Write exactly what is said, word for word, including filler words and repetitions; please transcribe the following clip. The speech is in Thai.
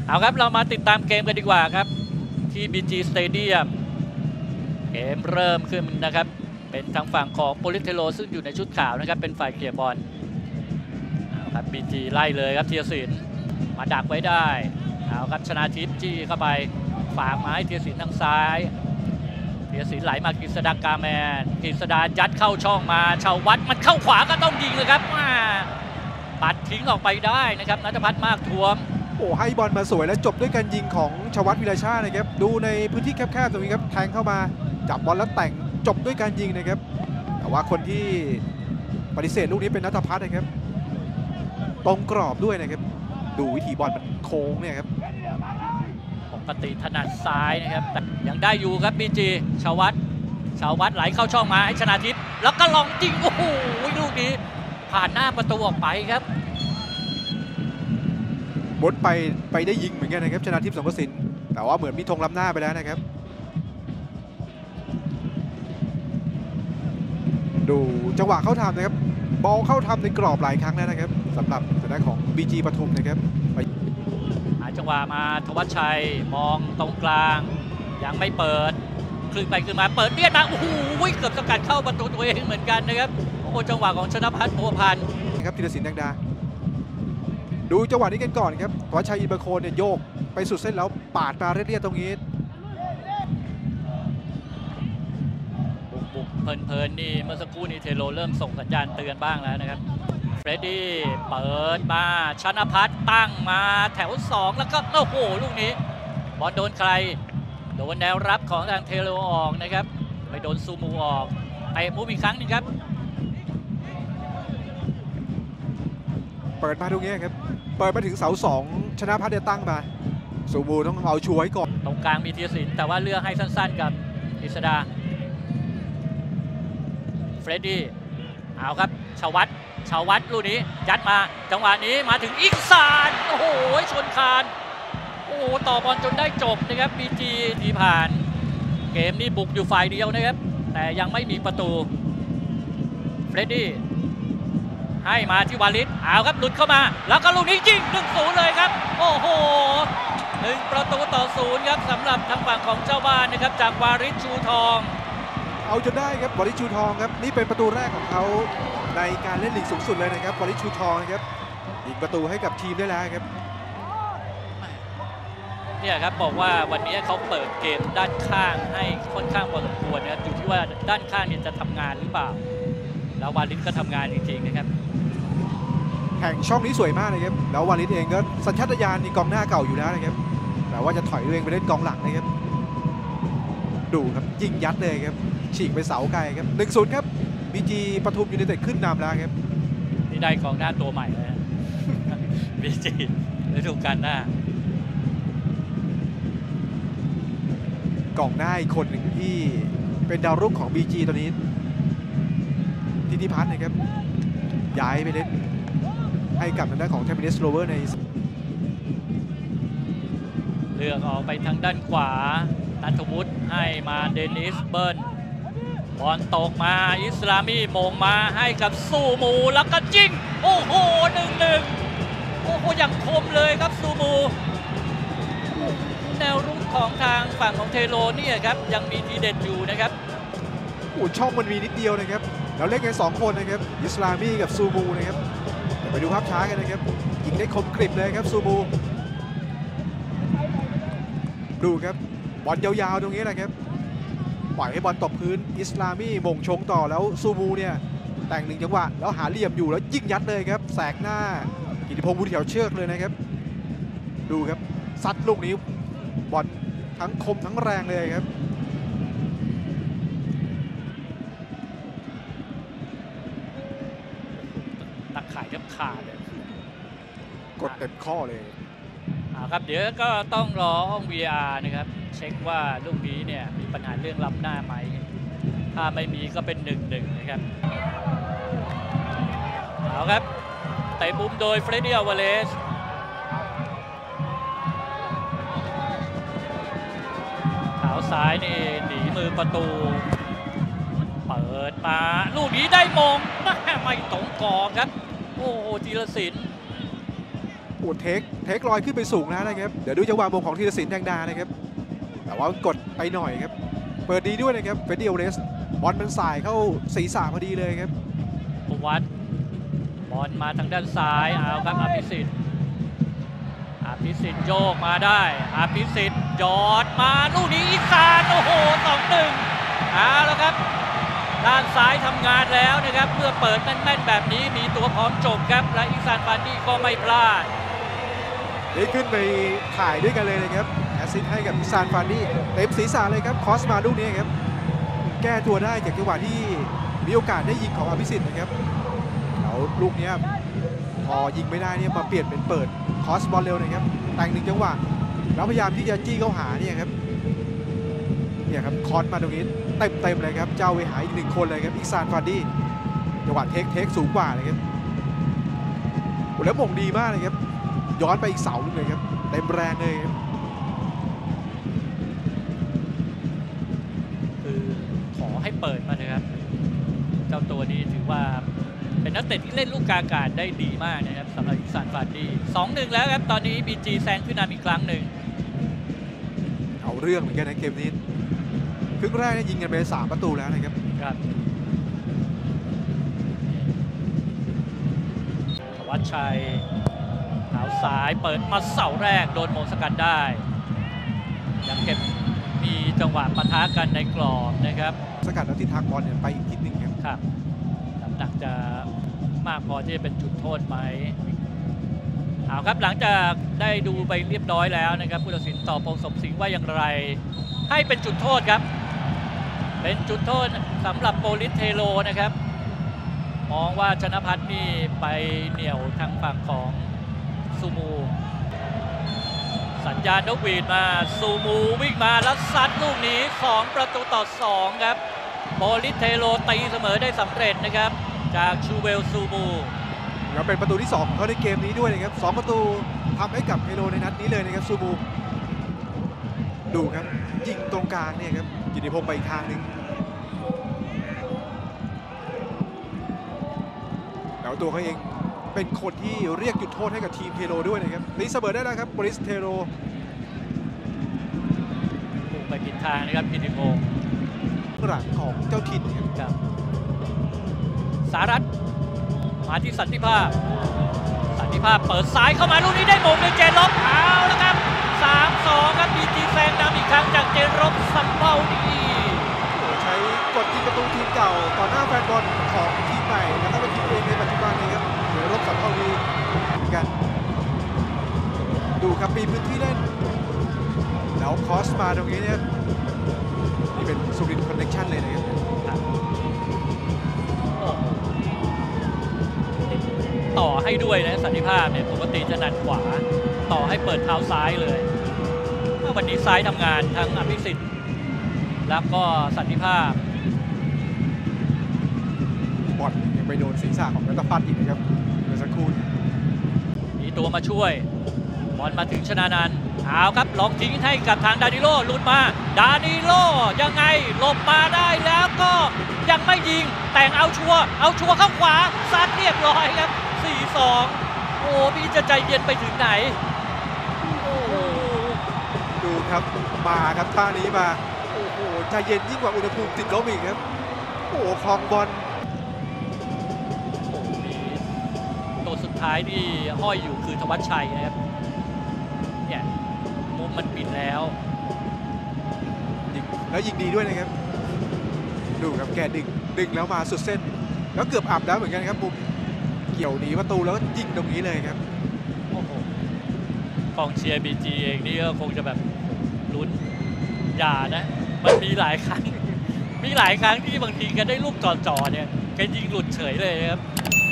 เอาครับเรามาติดตามเกมกันดีกว่าครับที่ บี จี Stadium เกมเริ่มขึ้นนะครับเป็นทางฝั่งของโปลิสเทโลซึ่งอยู่ในชุดขาวนะครับเป็นฝ่ายเคลียร์บอลเอาครับ บี จี ไล่เลยครับเทียศิลป์มาดักไว้ได้เอาครับชนาทิพย์จี้เข้าไปฝากมาให้เทียศิลป์ทางซ้ายเทียศิลป์ไหลมากฤษดากาแมนกฤษดายัดเข้าช่องมาชาววัดมันเข้าขวาก็ต้องยิงเลยครับปัดทิ้งออกไปได้นะครับณัฐพัฒน์มากทวมโอ้ให้บอลมาสวยและจบด้วยการยิงของชวัฒน์วิไลชาตินะครับดูในพื้นที่แคบๆตรงนี้ครับแทงเข้ามาจับบอลแล้วแต่งจบด้วยการยิงนะครับแต่ว่าคนที่ปฏิเสธลูกนี้เป็นณัฐพัฒน์นะครับตรงกรอบด้วยนะครับดูวิธีบอลมันโค้งเนี่ยครับปกติถนัดซ้ายนะครับแต่ยังได้อยู่ครับบีจีชวัฒน์ชวัฒน์ไหลเข้าช่องมาให้ชนาทิพย์แล้วก็ลองยิงโอ้โหลูกนี้ผ่านหน้าประตูออกไปครับบดไปไปได้ยิงเหมือนกันนะครับชนาทิพย์สงกสินแต่ว่าเหมือนมีธงล้ำหน้าไปแล้วนะครับดูจังหวะเข้าทำนะครับบอลเข้าทำในกรอบหลายครั้งแล้วนะครับสำหรับทางด้านของ บี จี ปทุมนะครับหาจังหวะมาธวัชชัยมองตรงกลางยังไม่เปิดคลึงไปคลึงมาเปิดเบียดมาโอ้โหเกือบสกัดเข้าประตูตัวเองเหมือนกันนะครับโอ้โหจังหวะของชนภัทร บัวพันธ์ครับธีรศิลป์แดงดาดูจังหวะนี้กันก่อนครับธวัชชัยอินเบอร์โคนเนี่ยโยกไปสุดเส้นแล้วปาดมาเรียบๆตรงนี้บุกเพลินๆนี่เมื่อสักครู่นี้เทโลเริ่มส่งสัญญาณเตือนบ้างแล้วนะครับเฟรดดี้เปิดมาชนภัทรตั้งมาแถวสองแล้วก็โอ้โหลูกนี้บอลโดนใครโดนแนวรับของทางเทโลออกนะครับไปโดนซูมูออกไปมูฟอีกครั้งหนึ่งครับเปิดมาตรงนี้ครับเปิดมาถึงเสาสองชนะพัฒน์เนี่ยตั้งมาซูมูต้องเอาช่วยก่อนตรงกลางมีเทียศิลป์แต่ว่าเลือกให้สั้นๆกับกฤษดาเฟรดดี้เอาครับชวัฒน์ชวัฒน์ลูกนี้ยัดมาจังหวะนี้มาถึงอิกซานโอ้โหชนคานโอ้โหต่อบอลจนได้จบนะครับบีจีที่ผ่านเกมนี้บุกอยู่ฝ่ายเดียวนะครับแต่ยังไม่มีประตูเฟรดดี้ให้มาที่วาลิดเอาครับหลุดเข้ามาแล้วก็ลูกนี้ยิง หนึ่งศูนย์ เลยครับโอ้โหหนึ่งประตูต่อศูนย์ครับสำหรับทางฝั่งของเจ้าบ้านนะครับจากวาริดชูทองเอาจนได้ครับวาริดชูทองครับนี่เป็นประตูแรกของเขาในการเล่นลีกสูงสุดเลยนะครับวาริดชูทองนะครับยิงประตูให้กับทีมได้แล้วครับเนี่ยครับบอกว่าวันนี้เขาเปิดเกมด้านข้างให้ค่อนข้างพอสมควรนะครับอยู่ที่ว่าด้านข้างเนี่ยจะทำงานหรือเปล่าแล้ววาลิดก็ทำงานจริงๆนะครับแข่งช่องนี้สวยมากเลยครับแล้ววาลิดเองก็สัญชาตญาณในกองหน้าเก่าอยู่แล้วนะครับแต่ว่าจะถอยตัวเองไปเล่นกองหลังนะครับดูครับยิงยัดเลยครับฉีกไปเสาไกลครับ หนึ่งศูนย์ ครับ บี จี ปทุมยูไนเต็ดขึ้นนำแล้วครับนี่ได้กองหน้าตัวใหม่เลยบี จี ฤดูกาลหน้ากองหน้าอีกคนหนึ่งที่เป็นดาวรุ่งของ บี จี ตอนนี้ทิติพัฒน์นะครับย้ายไปเล่นให้กับทางด้านของเทมเปเรสโรเวอร์ในเลือกออกไปทางด้านขวานัทวุฒิให้มาเดนิสเบิร์นบอลตกมาอิสลามีมงมาให้กับซูมูแล้วก็ยิงโอ้โหหนึ่งหนึ่งโอ้โหอย่างคมเลยครับซูมูแนวรุกของทางฝั่งของเทโลนี่ครับยังมีทีเด็ดอยู่นะครับโอ้ช่องมันมีนิดเดียวนะครับเราเล่นกันสองคนนะครับอิสลามีกับซูมูนะครับไปดูภาพช้ากันนะครับยิงได้คมกริบเลยครับซูมูดูครับบอลยาวๆตรงนี้แหละครับปล่อยให้บอลตกพื้นอิสลามีมงชงต่อแล้วซูมูเนี่ยแต่งหนึ่งจังหวะแล้วหาเหลี่ยมอยู่แล้วยิงยัดเลยครับแสกหน้ากิติพงศ์บุญเถียวเชือกเลยนะครับดูครับซัดลูกนี้บอลทั้งคมทั้งแรงเลยครับตักข่ายแทบขาดเลยกดเต็มข้อเลยครับเดี๋ยวก็ต้องรอห้อง วี อาร์ นะครับเช็คว่าลูกนี้เนี่ยมีปัญหาเรื่องล้ำหน้าไหมถ้าไม่มีก็เป็นหนึ่งหนึ่งนะครับเอาครับเตะมุมโดยเฟรดดี้ อัลวาเรซเท้าซ้ายนี่หนีมือประตูเปิดมาลูกนี้ได้มงไม่ตรงกรอบครับโอ้ธีรศิลป์โอ้เทคเทคลอยขึ้นไปสูงแล้วนะครับเดี๋ยวดูจังหวะมงของธีรศิลป์แดงดานะครับแต่ว่ากดไปหน่อยครับเปิดดีด้วยนะครับเฟรดดี้โอเรสบอลมันสายเข้าศีรษะพอดีเลยครับวัดบอลมาทางด้านซ้ายเอาครับอภิสิทธิ์อภิสิทธิ์โยกมาได้อภิสิทธิ์ยอดมาลูกนี้อีสานโอ้โหสองหนึ่งเอาแล้วครับด้านซ้ายทำงานแล้วนะครับเมื่อเปิดแม่นๆแบบนี้มีตัวพร้อมจบครับและอีสานฟานดี้ก็ไม่พลาดนี่ขึ้นไปถ่ายด้วยกันเลยนะครับแอสซิสต์ให้กับอีสานฟานดี้เต็มศีรษะเลยครับคอสมาลูกนี้ครับแก้ตัวได้จากจังหวะที่มีโอกาสได้ยิงของอภิสิทธิ์นะครับแล้วลูกนี้พอยิงไม่ได้เนี่ยมาเปลี่ยนเป็นเปิดคอสบอลเร็วนะครับแต่งหนึ่งจังหวะแล้วพยายามที่จะจี้เข้าหาเนี่ยครับเนี่ยครับคอสมาตรงนี้เต็มเต็มเลยครับเจ้าเวหาอีกหนึ่งคนเลยครับอีซานฟานดี้จังหวะเทคเทคสูงกว่าเลยครับแล้วมงดีมากเลยครับย้อนไปอีกเสาเลยครับเต็มแรงเลยครับคือขอให้เปิดมาเลยครับเจ้าตัวนี้ถือว่าเป็นนักเตะที่เล่นลูกกลางอากาศได้ดีมากนะครับสำหรับอีสานฟานดี้ สองหนึ่ง แล้วครับตอนนี้ บี จี แซงขึ้นนำอีกครั้งหนึ่งเอาเรื่องเหมือนกันนะเกมนี้ครึ่งแรกยิงกันไปสามประตูแล้วนะครับครับธวัชชัยเท้าซ้ายเปิดมาเสาแรกโดนโมงสกัดได้ยังเก็บมีจังหวะปะทะกันในกรอบนะครับสกัดแล้วทิศทางบอลเนี่ยไปอีกทิศหนึ่งครับครับน้ำหนักจะมากพอที่จะเป็นจุดโทษไหมเอาครับหลังจากได้ดูไปเรียบร้อยแล้วนะครับผู้ตัดสินต่อพงศ์สมสิงห์ว่าอย่างไรให้เป็นจุดโทษครับเป็นจุดโทษสำหรับโปลิสเทโลนะครับมองว่าชนพัฒน์นี่ไปเหนี่ยวทางฝั่งของซูมูสัญญาณนกหวีดมาซูมูวิ่งมาแล้วซัดลูกนี้สองประตูต่อสองครับโปลิสเทโลตีเสมอได้สำเร็จนะครับจากชูเวลซูมูแล้วเป็นประตูที่สองของเขาในเกมนี้ด้วยนะครับสองประตูทำให้กับเทโลในนัดนี้เลยนะครับซูมูดูครับยิงตรงกลางเนี่ยครับกิติพงศ์ไปอีกทางหนึ่งแล้วตัวเขาเองเป็นคนที่เรียกจุดโทษให้กับทีมเทโลด้วยนะครับตีเสมอได้แล้วครับโปลิสเทโลพุ่งไปผิดทางนะครับกิติพงศ์หลังของเจ้าถิ่นครับสารัตน์มาที่สันติภาพสันติภาพเปิดซ้ายเข้ามาลูกนี้ได้โมงในเจนลบเอาแล้วครับ สามสอง ครับ บี จี แซงนำอีกครั้งจากเจนลบสัมเภาดีใช้กดยิงประตูทีมเก่าต่อหน้าแฟนบอลของทีมใหม่แล้วก็เป็นทีมเองในปัจจุบันนี้ครับเจนลบสัมเภาดีเหมือนกันดูครับมีพื้นที่เล่นแล้วคอสมาตรงนี้เนี่ยนี่เป็นสุรินทร์คอนเนคชั่นเลยนะครับต่อให้ด้วยนะสันติภาพเนี่ยปกติจะหนัดขวาต่อให้เปิดเท้าซ้ายเลยวันนี้ซ้ายทำงานทั้งอภิสิทธิ์แล้วก็สันติภาพบอลยังไปโดนศีรษะของรัตพัฒน์อีกนะครับเมื่อสักครู่มีตัวมาช่วยบอลมาถึงชนานันท์เอาครับลองทิ้งให้กับทางดานิโลหลุดมาดานิโลยังไงหลบมาได้แล้วก็ยังไม่ยิงแต่งเอาชัวเอาชัวเข้าขวาซัดเรียบร้อยครับ สี่สอง โอ้พี่จะใจเย็นไปถึงไหนโอ้โหดูครับมาครับท่านี้มาโอ้โหใจเย็นยิ่งกว่าอุณหภูมิติดลบอีกครับโอ้โหคลองบอลโอ้มีตัวสุดท้ายที่ห้อยอยู่คือธวัชชัยนะครับเนี่ยมุมมันปิดแล้วแล้วยิงดีด้วยนะครับดูครับแกดึงดึงแล้วมาสุดเส้นแล้วเกือบอับแล้วเหมือนกันครับมุมเกี่ยวหนีประตูแล้วยิงตรงนี้เลยครับโอ้โหกองเชียร์ บี จี เองนี่ก็คงจะแบบลุ้นอย่านะมันมีหลายครั้งมีหลายครั้งที่บางทีกันได้ลูกจ่อๆเนี่ยแกยิงหลุดเฉยเลยครับ